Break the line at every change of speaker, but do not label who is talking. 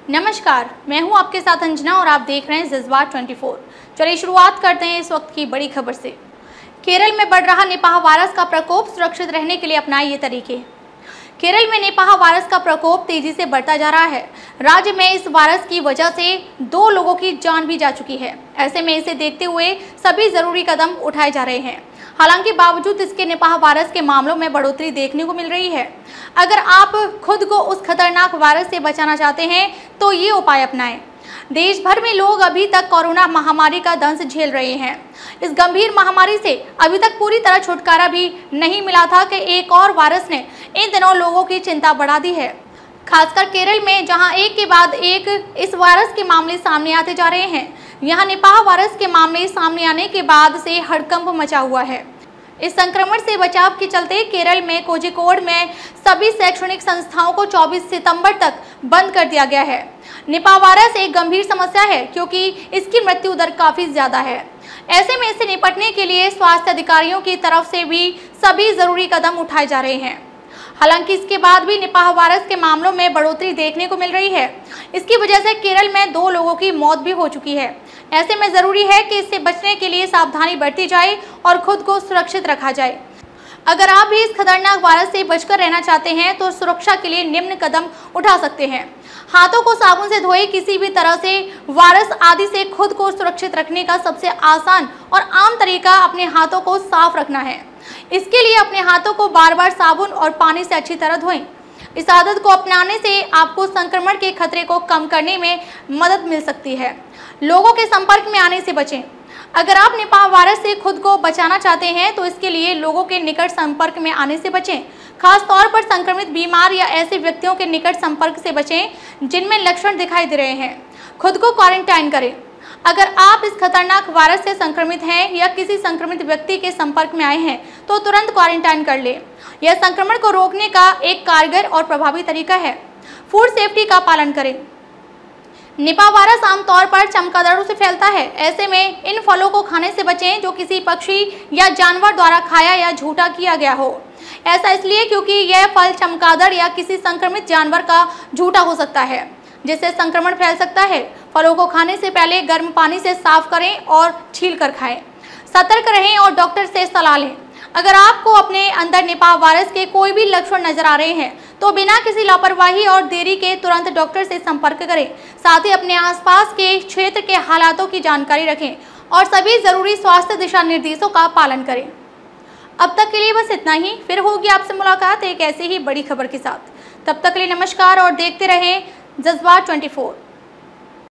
नमस्कार, मैं हूं आपके साथ अंजना और आप देख रहे हैं जज्बात 24। चलिए शुरुआत करते हैं इस वक्त की बड़ी खबर से। केरल में बढ़ रहा निपाह वायरस का प्रकोप, सुरक्षित रहने के लिए अपनाए ये तरीके। केरल में निपाह वायरस का प्रकोप तेजी से बढ़ता जा रहा है। राज्य में इस वायरस की वजह से 2 लोगों की जान भी जा चुकी है। ऐसे में इसे देखते हुए सभी जरूरी कदम उठाए जा रहे हैं। हालांकि बावजूद इसके निपाह वायरस के मामलों में बढ़ोतरी देखने को मिल रही है। अगर आप खुद को उस खतरनाक वायरस से बचाना चाहते हैं तो ये उपाय अपनाएं। देश भर में लोग अभी तक कोरोना महामारी का दंश झेल रहे हैं। इस गंभीर महामारी से अभी तक पूरी तरह छुटकारा भी नहीं मिला था कि एक और वायरस ने इन दिनों लोगों की चिंता बढ़ा दी है। खासकर केरल में, जहां एक के बाद एक इस वायरस के मामले सामने आते जा रहे हैं। यहां निपाह वायरस के मामले सामने आने के बाद से हड़कंप मचा हुआ है। इस संक्रमण से बचाव के चलते केरल में कोझिकोड में सभी शैक्षणिक संस्थाओं को 24 सितंबर तक बंद कर दिया गया है। निपाह वायरस एक गंभीर समस्या है क्योंकि इसकी मृत्यु दर काफी ज्यादा है। ऐसे में इससे निपटने के लिए स्वास्थ्य अधिकारियों की तरफ से भी सभी जरूरी कदम उठाए जा रहे हैं। हालांकि इसके बाद भी निपाह वायरस के मामलों में बढ़ोतरी देखने को मिल रही है। इसकी वजह से केरल में 2 लोगों की मौत भी हो चुकी है। ऐसे में जरूरी है कि इससे बचने के लिए सावधानी बरती जाए और खुद को सुरक्षित रखा जाए। अगर आप भी इस खतरनाक वायरस से बचकर रहना चाहते हैं तो सुरक्षा के लिए निम्न कदम उठा सकते हैं। हाथों को साबुन से धोएं। किसी भी तरह से वायरस आदि से खुद को सुरक्षित रखने का सबसे आसान और आम तरीका अपने हाथों को साफ रखना है। इसके लिए अपने हाथों को बार बार साबुन और पानी से अच्छी तरह धोएं। इस आदत को अपनाने से आपको संक्रमण के खतरे को कम करने में मदद मिल सकती है। लोगों के संपर्क में आने से बचें। अगर आप निपाह वायरस से खुद को बचाना चाहते हैं तो इसके लिए लोगों के निकट संपर्क में आने से बचें। खास तौर पर संक्रमित बीमार या ऐसे व्यक्तियों के निकट संपर्क से बचें जिनमें लक्षण दिखाई दे रहे हैं। खुद को क्वारंटाइन करें। अगर आप इस खतरनाक वायरस से संक्रमित हैं या किसी संक्रमित व्यक्ति के संपर्क में आए हैं तो तुरंत क्वारंटाइन कर लें। यह संक्रमण को रोकने का एक कारगर और प्रभावी तरीका है। फूड सेफ्टी का पालन करें। निपाह वायरस आमतौर पर चमगादड़ों से फैलता है। ऐसे में इन फलों को खाने से बचें जो किसी पक्षी या जानवर द्वारा खाया या झूठा किया गया हो। ऐसा इसलिए क्योंकि यह फल चमगादड़ या किसी संक्रमित जानवर का झूठा हो सकता है, जिससे संक्रमण फैल सकता है। फलों को खाने से पहले गर्म पानी से साफ करें और छील कर खाएं। सतर्क रहें और डॉक्टर से सलाह लें। अगर आपको अपने अंदर निपाह वायरस के कोई भी लक्षण नजर आ रहे हैं तो बिना किसी लापरवाही और देरी के तुरंत डॉक्टर से संपर्क करें। साथ ही अपने आसपास के क्षेत्र के हालातों की जानकारी रखें और सभी जरूरी स्वास्थ्य दिशा निर्देशों का पालन करें। अब तक के लिए बस इतना ही। फिर होगी आपसे मुलाकात एक ऐसी ही बड़ी खबर के साथ। तब तक के लिए नमस्कार और देखते रहें जज्बात 24।